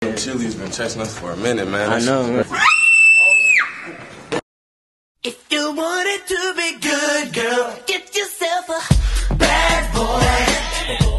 Yeah. Chili's been chasing us for a minute, man. I know, man. If you want it to be good, girl, get yourself a bad boy.